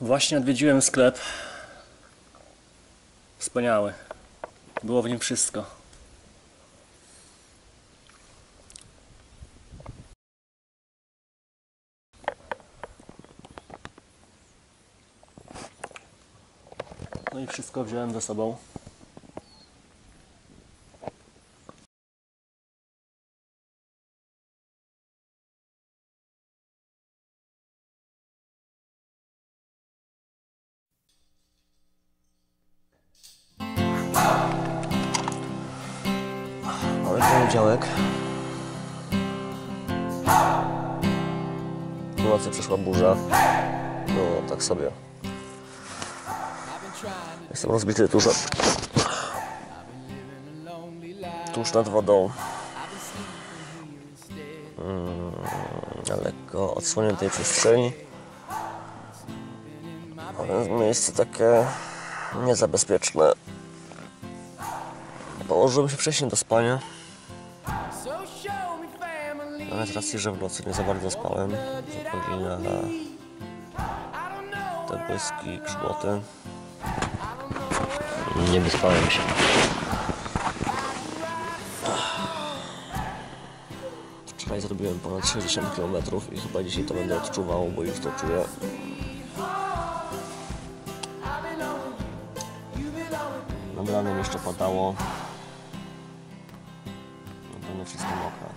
Właśnie odwiedziłem sklep. Wspaniały. Było w nim wszystko. No i wszystko wziąłem ze sobą. Mamy poniedziałek. W nocy przyszła burza. No tak sobie. Jestem rozbity tuż nad wodą. Na lekko odsłoniętej przestrzeni. Miejsce takie niezabezpieczne. Położyłem się wcześniej do spania. Ale z racji, że w nocy nie za bardzo spałem, z uwagi na te błyski, grzmoty, nie wyspałem się. Wczoraj zrobiłem ponad 60 km i chyba dzisiaj to będę odczuwał, bo już to czuję. Nad ranem jeszcze padało. Na pewno wszystko mokre.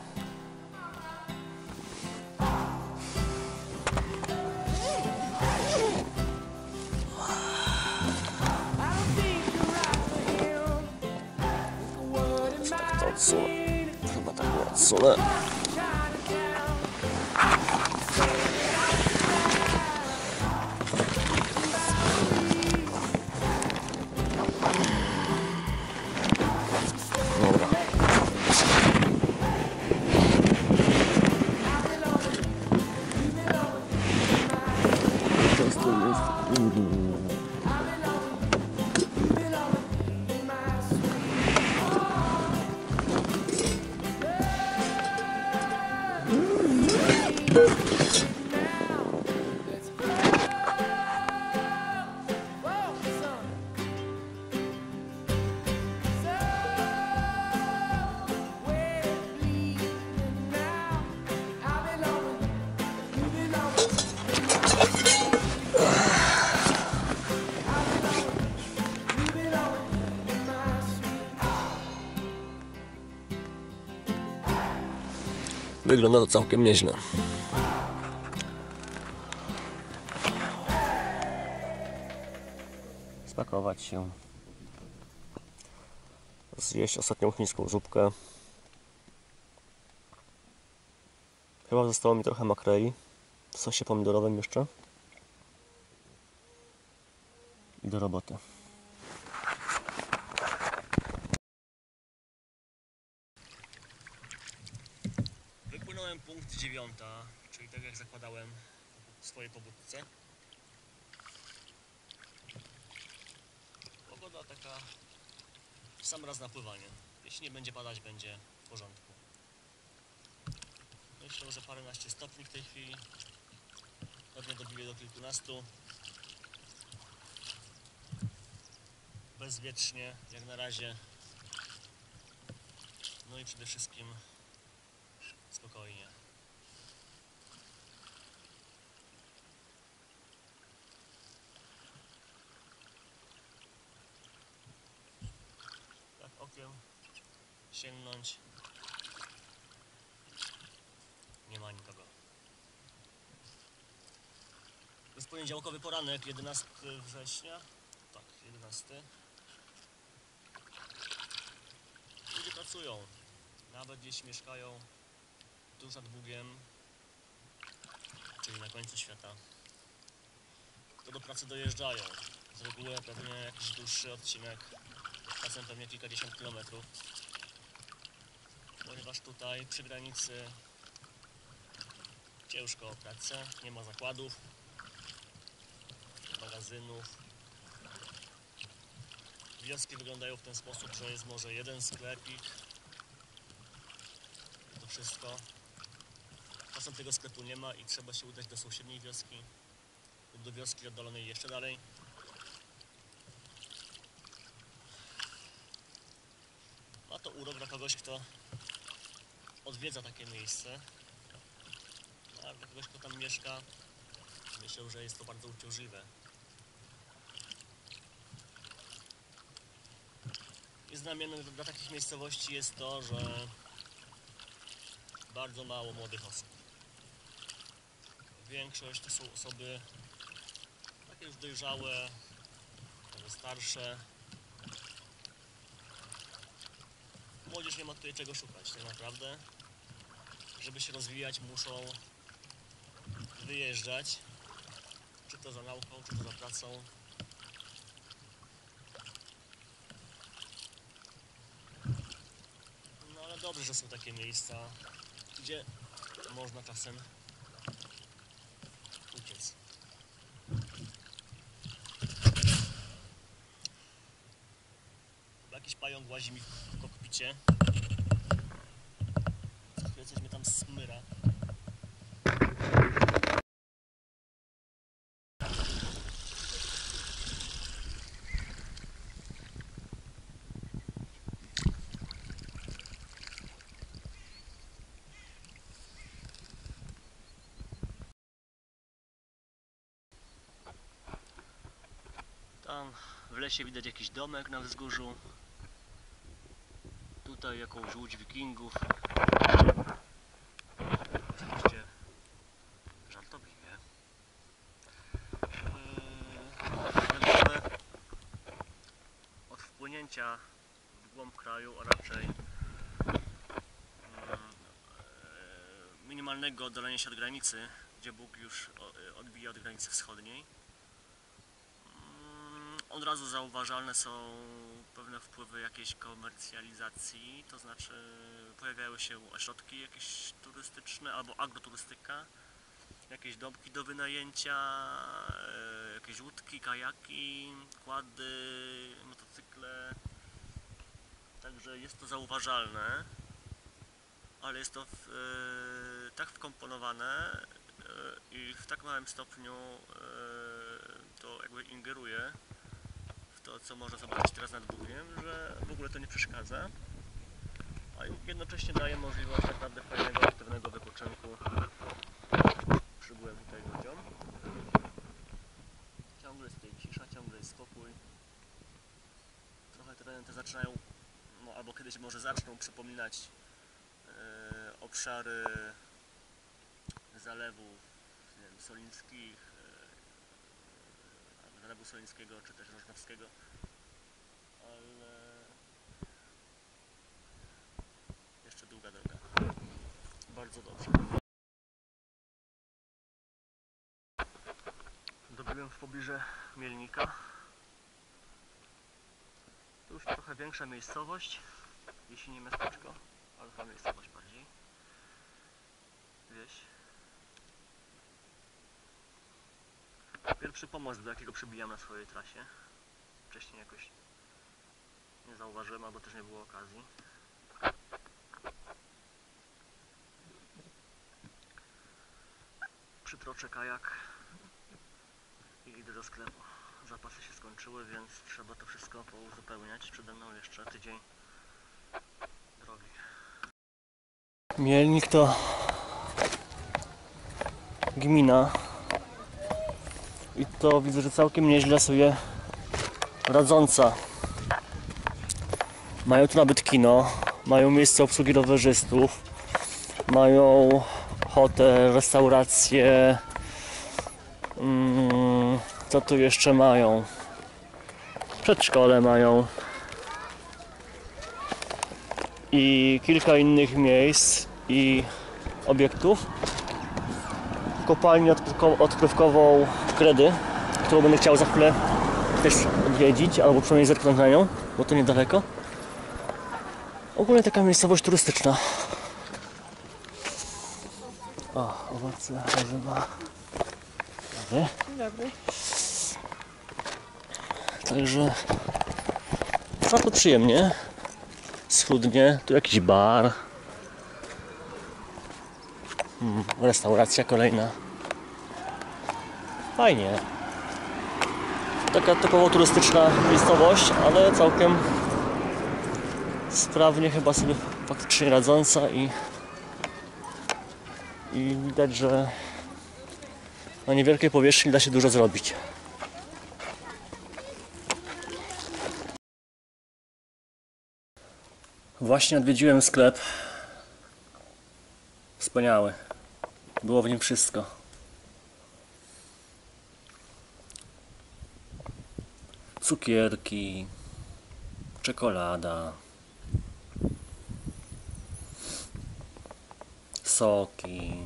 Tak to odsunę. Chyba tak nie odsunę. Dobra. To jest. Wygląda to całkiem nieźle. Spakować się. Zjeść ostatnią chińską zupkę. Chyba zostało mi trochę makreli w sosie pomidorowym jeszcze. I do roboty. Wypłynąłem punkt 9, czyli tak jak zakładałem w swojej pobudce. Pogoda taka w sam raz na pływanie. Jeśli nie będzie padać, będzie w porządku. Myślę, że paręnaście stopni w tej chwili. Pewnie dobije do kilkunastu. Bezwietrznie, jak na razie. No i przede wszystkim spokojnie. Tak okiem sięgnąć. Nie ma nikogo. To jest poniedziałkowy poranek, 11 września. Tak, 11. Ludzie pracują. Nawet jeśli mieszkają tuż nad Bugiem, czyli na końcu świata, to do pracy dojeżdżają. Z reguły pewnie jakiś dłuższy odcinek, czasem pewnie kilkadziesiąt kilometrów. Ponieważ tutaj przy granicy ciężko o pracę, nie ma zakładów, magazynów. Wioski wyglądają w ten sposób, że jest może jeden sklepik. To wszystko. Czasem tego sklepu nie ma i trzeba się udać do sąsiedniej wioski, do wioski oddalonej jeszcze dalej. Ma to urok dla kogoś, kto odwiedza takie miejsce. A dla kogoś, kto tam mieszka, myślę, że jest to bardzo uciążliwe. I znamieniem dla takich miejscowości jest to, że bardzo mało młodych osób. Większość to są osoby takie już dojrzałe, może starsze. Młodzież nie ma tutaj czego szukać tak naprawdę. Żeby się rozwijać, muszą wyjeżdżać, czy to za nauką, czy to za pracą. No ale dobrze, że są takie miejsca, gdzie można czasem uciec. Jakiś pająk łazi mi w kokpicie. Co chwilę coś mnie tam smyra. Tam w lesie widać jakiś domek na wzgórzu. Tutaj jakąś łódź wikingów. Oczywiście żartobliwie. Od wpłynięcia w głąb kraju, a raczej minimalnego oddalenia się od granicy, gdzie Bóg już odbija od granicy wschodniej, od razu zauważalne są pewne wpływy jakiejś komercjalizacji, to znaczy pojawiają się ośrodki jakieś turystyczne albo agroturystyka, jakieś domki do wynajęcia, jakieś łódki, kajaki, quady, motocykle, także jest to zauważalne, ale jest to tak wkomponowane i w tak małym stopniu to jakby ingeruje w to, co można zobaczyć teraz nad Bugiem, że w ogóle to nie przeszkadza, a jednocześnie daje możliwość naprawdę fajnego, aktywnego wypoczynku. Przybyłem tutaj ludziom. Ciągle jest tutaj cisza, ciągle jest spokój. Trochę tereny te zaczynają, no albo kiedyś może zaczną przypominać obszary zalewów, nie wiem, solińskich, zalewu solińskiego czy też rożnowskiego, ale jeszcze długa droga. Bardzo dobrze. Dobiłem w pobliżu Mielnika. To już trochę większa miejscowość, jeśli nie miasteczko, ale chyba miejscowość bardziej. Wieś. Pierwszy pomost, do jakiego przybijam na swojej trasie. Wcześniej jakoś nie zauważyłem, albo też nie było okazji. Przytroczę kajak i idę do sklepu. Zapasy się skończyły, więc trzeba to wszystko pouzupełniać. Przede mną jeszcze tydzień drogi. Mielnik to gmina i to widzę, że całkiem nieźle sobie radząca. Mają tu nawet kino, mają miejsce obsługi rowerzystów, mają hotel, restaurację. Co tu jeszcze mają? Przedszkole mają i kilka innych miejsc i obiektów. Kopalnię odkrywkową Kredy, którą będę chciał za chwilę też odwiedzić, albo przynajmniej zerknąć na nią, bo to niedaleko. Ogólnie taka miejscowość turystyczna. O, owoce, warzywa. Dobry. Dzień dobry. Także bardzo przyjemnie, schludnie, tu jakiś bar, restauracja kolejna, fajnie. Taka typowo turystyczna miejscowość, ale całkiem sprawnie chyba sobie faktycznie radząca i widać, że na niewielkiej powierzchni da się dużo zrobić. Właśnie odwiedziłem sklep. Wspaniały. Było w nim wszystko. Cukierki, czekolada, soki,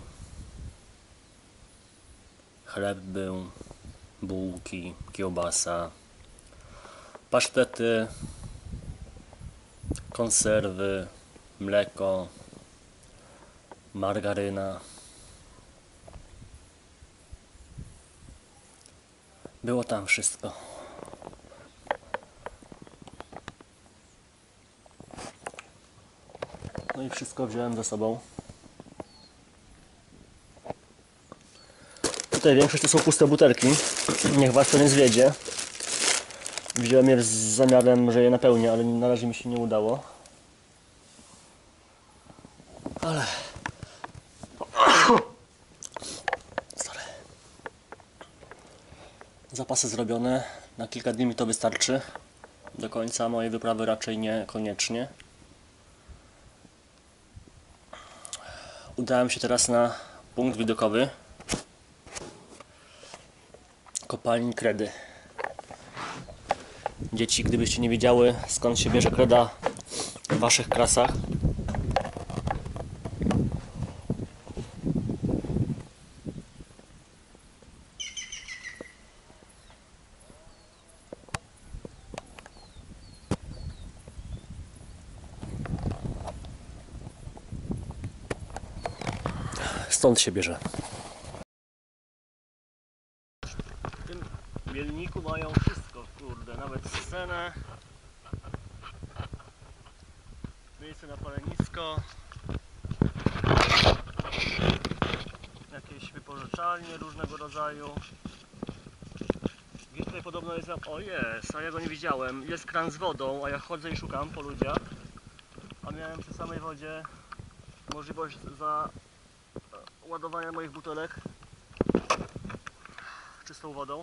chleb był, bułki, kiełbasa, pasztety, konserwy, mleko, margaryna. Było tam wszystko. No i wszystko wziąłem ze sobą. Tutaj większość to są puste butelki. Niech was to nie zwiedzie. Wziąłem je z zamiarem, że je napełnię, ale na razie mi się nie udało. Ale... Sorry. Zapasy zrobione. Na kilka dni mi to wystarczy. Do końca mojej wyprawy raczej niekoniecznie. Udałem się teraz na punkt widokowy kopalni kredy. Dzieci, gdybyście nie wiedziały, skąd się bierze kreda w waszych klasach, stąd się bierze. W tym mielniku mają wszystko, kurde, nawet scenę, miejsce na palenisko, jakieś wypożyczalnie różnego rodzaju. Gdzieś tutaj podobno jest, o jest, a ja go nie widziałem, jest kran z wodą, a ja chodzę i szukam po ludziach, a miałem przy samej wodzie możliwość ładowania moich butelek czystą wodą.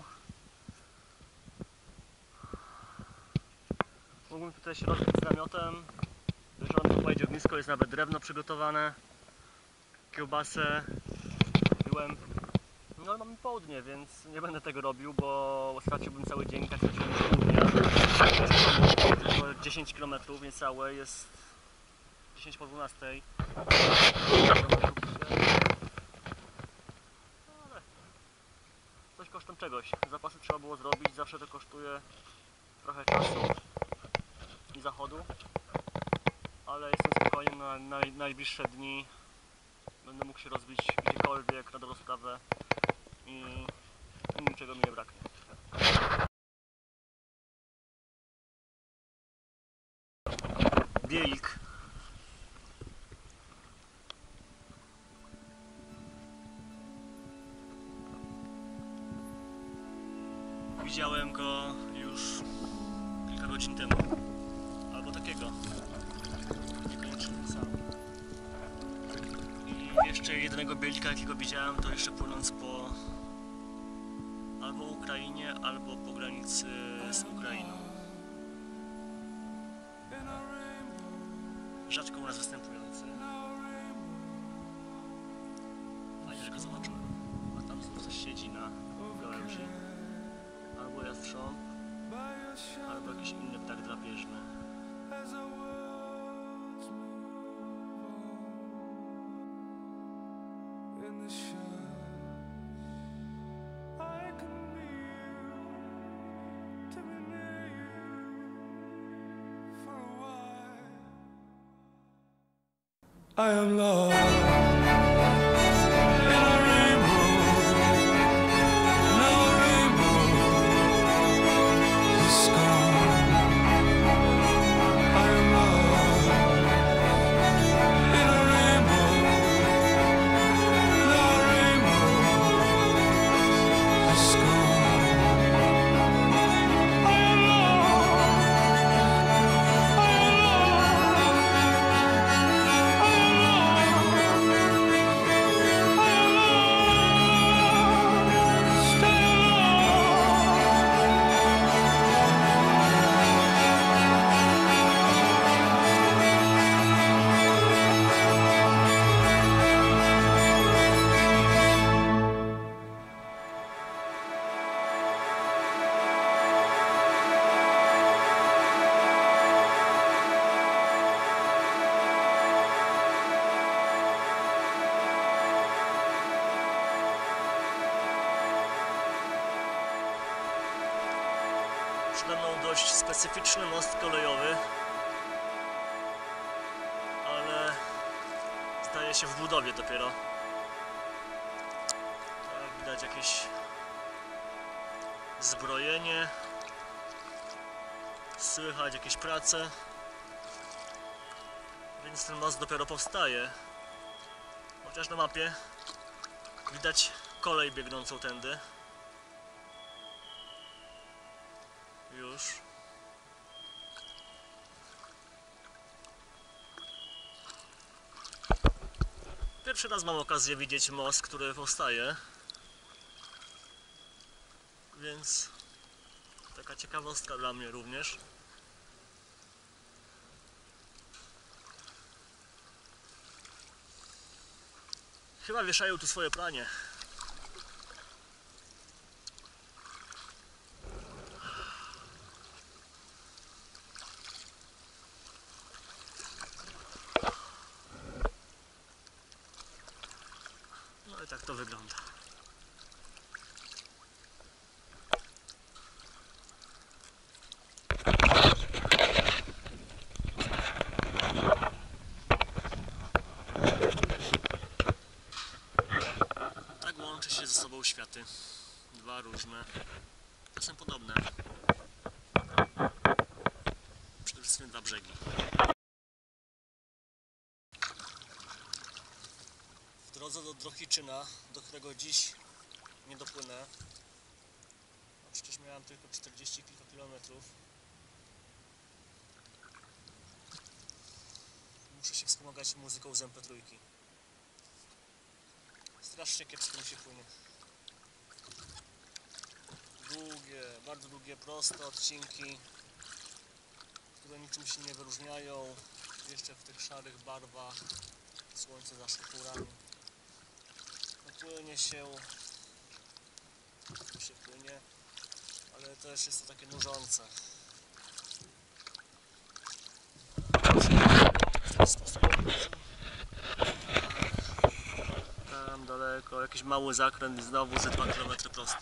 Mógłbym tutaj się rozbić z namiotem. Wieczorem pojedzie ognisko, jest nawet drewno przygotowane, kiełbasę piłem. No ale mamy południe, więc nie będę tego robił, bo straciłbym cały dzień, tak straciłbym pół dnia. Tylko 10 km niecałe, jest 10 po 12. Ale coś kosztem czegoś. Zapasy trzeba było zrobić, zawsze to kosztuje trochę czasu i zachodu. Ale jestem spokojny na najbliższe dni. Będę mógł się rozbić gdziekolwiek na dobrą sprawę i niczego mi nie braknie. Bielik. Widziałem go już kilka godzin temu. Albo takiego. Niekoniecznie sam. I jeszcze jednego bielika, jakiego widziałem, to jeszcze płynąc po albo Ukrainie, albo po granicy z Ukrainą. Rzadko u nas występujący. Fajnie, że go zobaczyłem. A tam znów coś siedzi na gałęzi. Albo jastrząb, albo jakiś inny ptak drapieżny. I am lost in a rainbow, no rainbow is gone. I am lost in a rainbow, no rainbow is gone. dość specyficzny most kolejowy, ale zdaje się w budowie dopiero. Tak, widać jakieś zbrojenie, słychać jakieś prace, więc ten most dopiero powstaje. Chociaż na mapie widać kolej biegnącą tędy. Już. Pierwszy raz mam okazję widzieć most, który powstaje. Więc taka ciekawostka dla mnie również. Chyba wieszają tu swoje pranie. No i tak to wygląda. Tak łączy się ze sobą światy. Dwa różne, czasem podobne. Przede wszystkim dwa brzegi. W drodze do Drohiczyna, do którego dziś nie dopłynę, no przecież miałem tylko 40 kilka kilometrów, muszę się wspomagać muzyką z MP3. Strasznie kiepsko mi się płynie. Długie, bardzo długie, proste odcinki, które niczym się nie wyróżniają, jeszcze w tych szarych barwach, słońce za szkórami. Płynie się, płynie, ale też jest to takie nużące. W ten sposób. Tam daleko, jakiś mały zakręt i znowu ze 2 km prosto.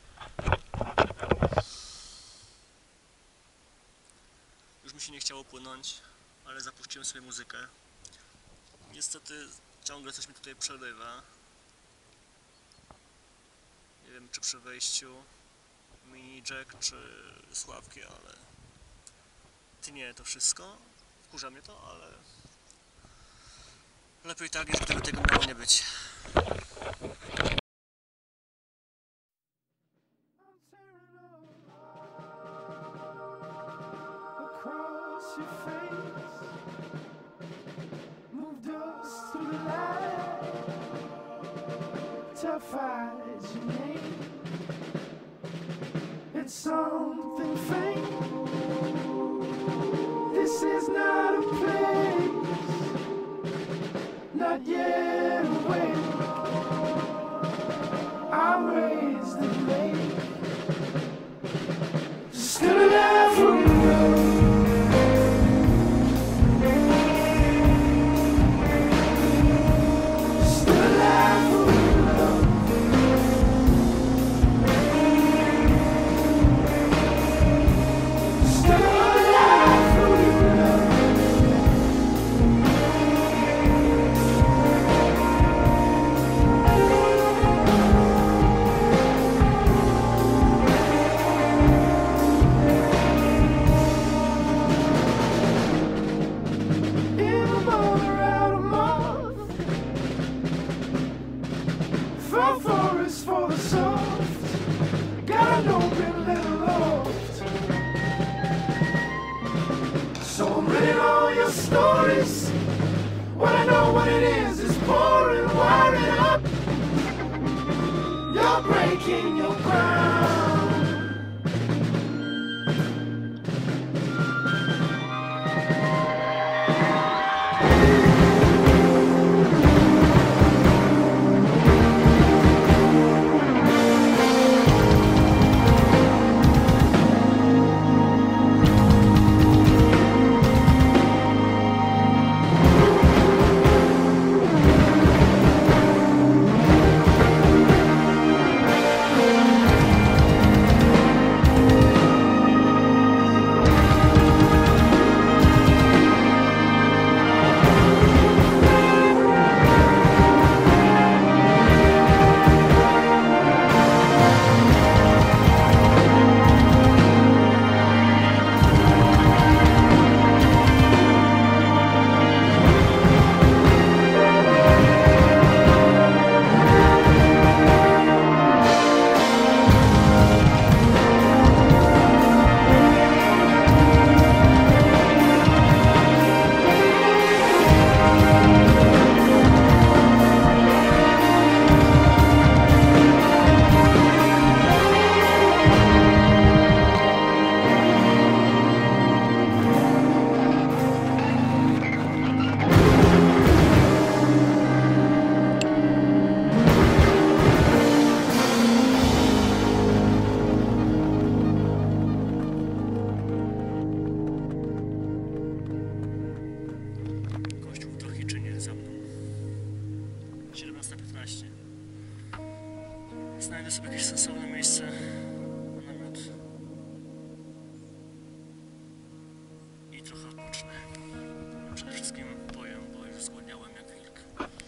Już mi się nie chciało płynąć, ale zapuściłem sobie muzykę. Niestety ciągle coś mi tutaj przerywa. Nie wiem, czy przy wejściu mini jack, czy sławki, ale tnie to wszystko. Wkurza mnie to, ale lepiej tak jest, gdyby tego miało nie być. Across your face, moved us through the light, terrified your name. It's something faint. This is not a place, not yet awake. I raised the lake, still alive from love. For the soft, got an open little loft. So I'm reading all your stories. What I know what it is pouring, wiring up. You're breaking your ground. Znajdę sobie jakieś sensowne miejsce na namiot i trochę odpocznę. Przede wszystkim pojem, bo już zgłodniałem jak wilk.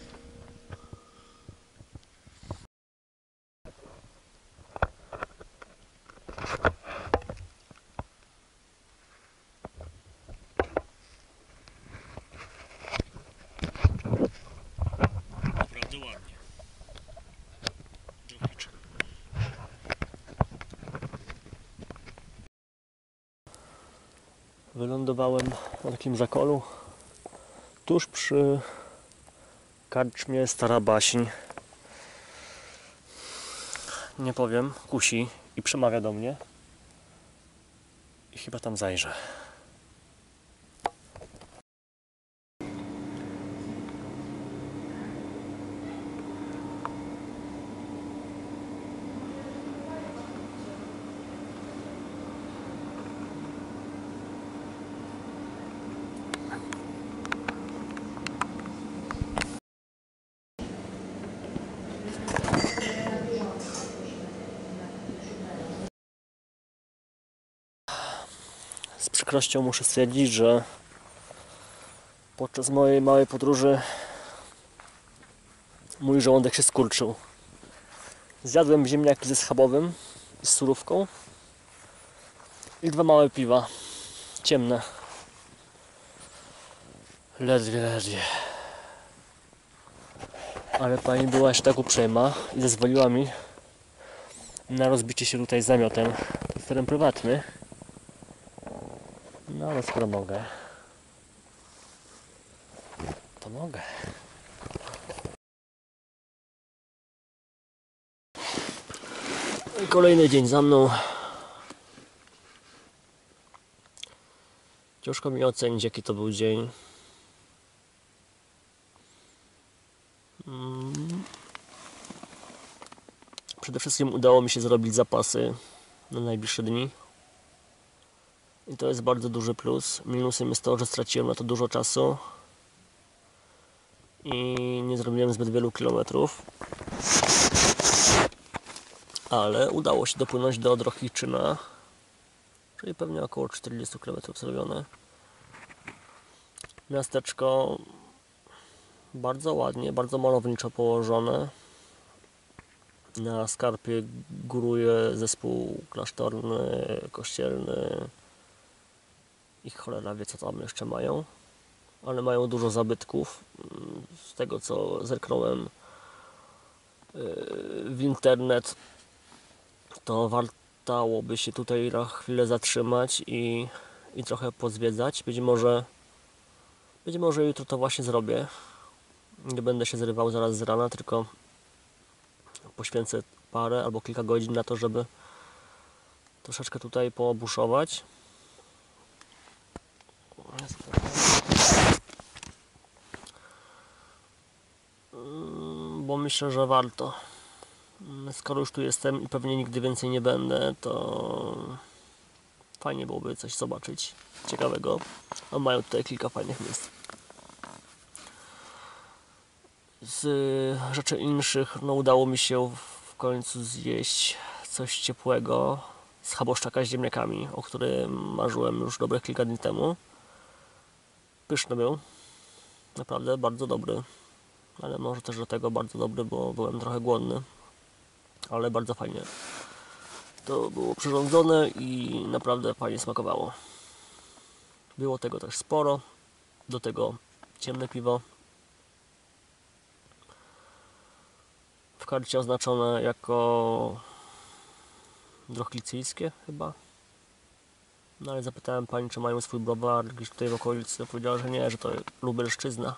Naprawdę ładnie. Drugiczy. Wylądowałem na takim zakolu tuż przy karczmie Stara Baśń. Nie powiem, kusi i przemawia do mnie i chyba tam zajrzę. Z przykrością muszę stwierdzić, że podczas mojej małej podróży mój żołądek się skurczył. Zjadłem ziemniaki ze schabowym i z surówką i 2 małe piwa, ciemne. Ledwie. Ale pani była aż tak uprzejma i zezwoliła mi na rozbicie się tutaj z namiotem. To jest teren prywatny. No ale skoro mogę, to mogę. I kolejny dzień za mną. Ciężko mi ocenić, jaki to był dzień. Przede wszystkim udało mi się zrobić zapasy na najbliższe dni. I to jest bardzo duży plus. Minusem jest to, że straciłem na to dużo czasu i nie zrobiłem zbyt wielu kilometrów. Ale udało się dopłynąć do Drohiczyna, czyli pewnie około 40 km zrobione. Miasteczko bardzo ładnie, bardzo malowniczo położone. Na skarpie góruje zespół klasztorny, kościelny i cholera wie co tam jeszcze mają. Ale mają dużo zabytków. Z tego co zerknąłem w internet, to wartałoby się tutaj na chwilę zatrzymać i trochę pozwiedzać. Być może jutro to właśnie zrobię. Nie będę się zrywał zaraz z rana, tylko poświęcę parę albo kilka godzin na to, żeby troszeczkę tutaj poobuszować. Bo myślę, że warto. Skoro już tu jestem i pewnie nigdy więcej nie będę, to fajnie byłoby coś zobaczyć ciekawego. A mają tutaj kilka fajnych miejsc. Z rzeczy inszych, no udało mi się w końcu zjeść coś ciepłego, schaboszczaka z ziemniakami, o którym marzyłem już dobre kilka dni temu. Pyszny był, naprawdę bardzo dobry, ale może też do tego bardzo dobry, bo byłem trochę głodny, ale bardzo fajnie to było przyrządzone i naprawdę fajnie smakowało. Było tego też sporo, do tego ciemne piwo. W karcie oznaczone jako drochlicyjskie chyba. No ale zapytałem pani, czy mają swój browar gdzieś tutaj w okolicy. Powiedziała, że nie, że to Lubelszczyzna.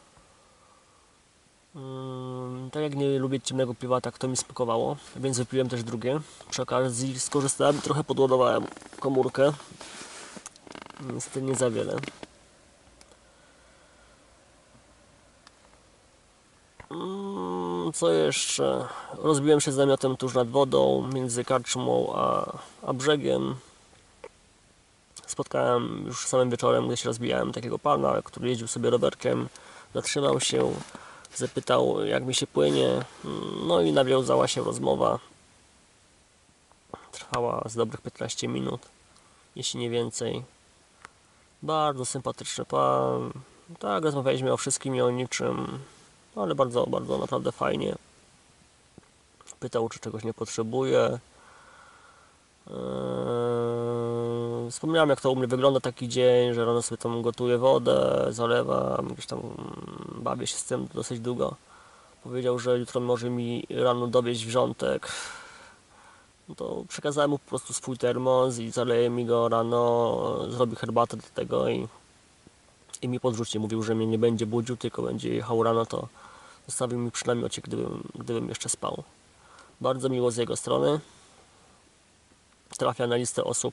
Tak jak nie lubię ciemnego piwa, tak to mi smakowało, więc wypiłem też drugie. Przy okazji skorzystałem, trochę podładowałem komórkę. Niestety nie za wiele. Co jeszcze? Rozbiłem się z namiotem tuż nad wodą, między karczmą a brzegiem. Spotkałem już samym wieczorem, gdy się rozbijałem, takiego pana, który jeździł sobie rowerkiem. Zatrzymał się, zapytał, jak mi się płynie. No i nawiązała się rozmowa. Trwała z dobrych 15 minut, jeśli nie więcej. Bardzo sympatyczny pan. Tak, rozmawialiśmy o wszystkim i o niczym, ale bardzo, bardzo naprawdę fajnie. Pytał, czy czegoś nie potrzebuje. Wspomniałem, jak to u mnie wygląda taki dzień, że rano sobie tam gotuję wodę, zalewam, gdzieś tam bawię się z tym dosyć długo. Powiedział, że jutro może mi rano dowieźć wrzątek. No to przekazałem mu po prostu swój termos i zaleje mi go rano, zrobi herbatę do tego i mi podrzuci. Mówił, że mnie nie będzie budził, tylko będzie jechał rano, to zostawił mi przy namiocie, gdybym jeszcze spał. Bardzo miło z jego strony. Trafia na listę osób,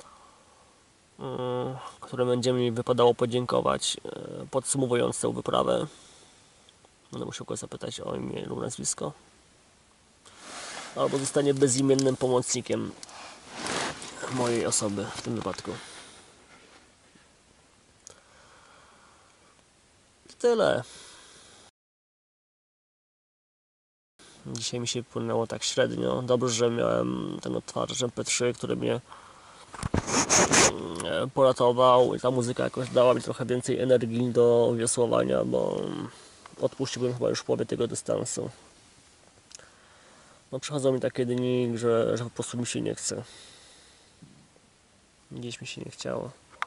które będzie mi wypadało podziękować, podsumowując tę wyprawę. Będę musiał go zapytać o imię lub nazwisko. Albo zostanie bezimiennym pomocnikiem mojej osoby w tym wypadku. I tyle. Dzisiaj mi się płynęło tak średnio. Dobrze, że miałem ten odtwarzacz MP3, który mnie poratował i ta muzyka jakoś dała mi trochę więcej energii do wiosłowania, bo odpuściłbym chyba już w połowie tego dystansu. No, przychodzą mi takie dni, że po prostu mi się nie chce. Gdzieś mi się nie chciało.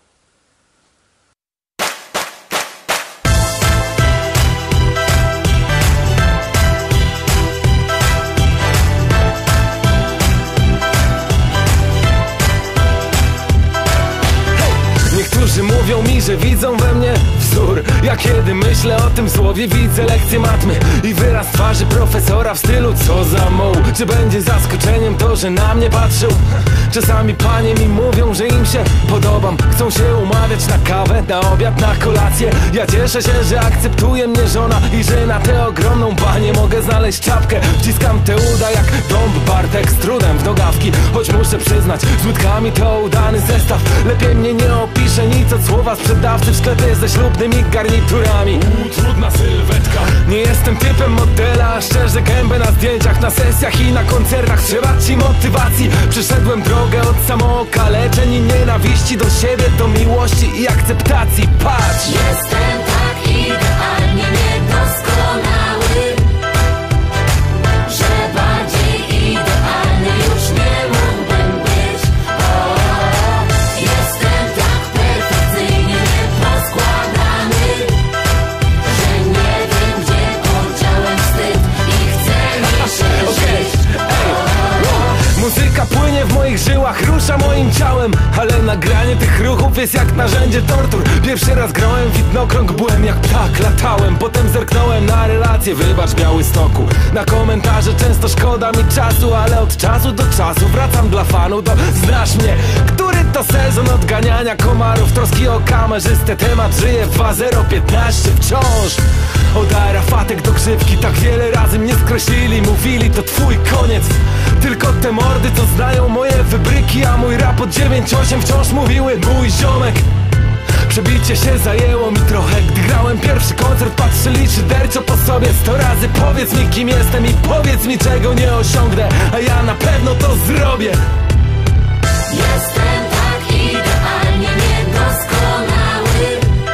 Niektórzy mówią mi, że widzą we mnie wzór. Ja kiedy myślę o tym słowie, widzę lekcję matmy i wyraz twarzy profesora w stylu co za moł. Czy będzie zaskoczeniem to, że na mnie patrzył? Czasami panie mi mówią, że im się podobam. Chcą się umawiać na kawę, na obiad, na kolację. Ja cieszę się, że akceptuje mnie żona i że na tę ogromną panię mogę znaleźć czapkę. Wciskam te uda jak Dąb Bartek z trudem w nogawki. Choć muszę przyznać, z łydkami to udany zestaw. Lepiej mnie nie opisze nic od słowa sprzedawcy w sklepie ze ślubnymi garniturami. Trudna sylwetka. Nie jestem typem modela, szczerze gębę na zdjęciach, na sesjach i na koncertach. Trzeba ci motywacji. Przeszedłem drogę od samookaleczeń i nienawiści do siebie, do miłości i akceptacji. Patrz! Jestem tak idealnie niedoskonały, że bardziej idealny już nie mógłbym być. Jestem tak perfekcyjnie nieposkładany, że nie wiem, gdzie podziałem wstyd i chce mi się żyć. Muzyka płynie w moich żyłach, rusza moim ciałem, ale nagranie tych ruchów jest jak narzędzie tortur. Pierwszy raz grałem widnokrąg, byłem jak ptak, latałem. Potem zerknąłem na relacje, wybacz Białystoku. Na komentarze często szkoda mi czasu, ale od czasu do czasu wracam dla fanów do znasz mnie. Który to sezon odganiania komarów, troski o kamerzystę, temat żyje w 2015 wciąż. Od aerofatek do grzywki, tak wiele razy mnie skreślili, mówili to twój koniec. Tylko te mordy, co znają moje wybryki, a mój rap od 9-8 wciąż mówiły mój ziomek. Przebicie się zajęło mi trochę, gdy grałem pierwszy koncert, patrzyli szyderczo po sobie 100 razy. Powiedz mi, kim jestem i powiedz mi, czego nie osiągnę, a ja na pewno to zrobię. Jestem tak idealnie niedoskonały,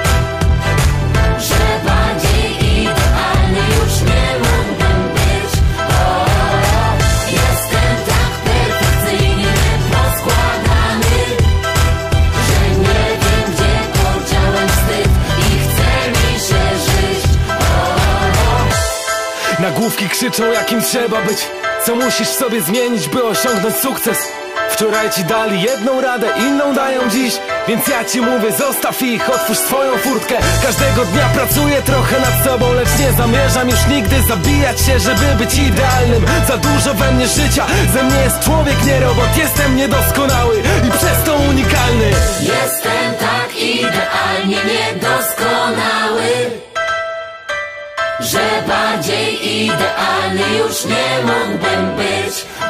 że bardziej idealny już nie mógłbym być. Jestem tak perfekcyjnie nieposkładany, że nie wiem, gdzie podziałem wstyd i chce mi się żyć. Nagłówki krzyczą, jakim trzeba być, co musisz sobie zmienić, by osiągnąć sukces. Wczoraj ci dali jedną radę, inną dają dziś, więc ja ci mówię, zostaw ich, otwórz swoją furtkę. Każdego dnia pracuję trochę nad sobą, lecz nie zamierzam już nigdy zabijać się, żeby być idealnym. Za dużo we mnie życia, ze mnie jest człowiek, nie robot. Jestem niedoskonały i przez to unikalny. Jestem tak idealnie niedoskonały, że bardziej idealny już nie mógłbym być.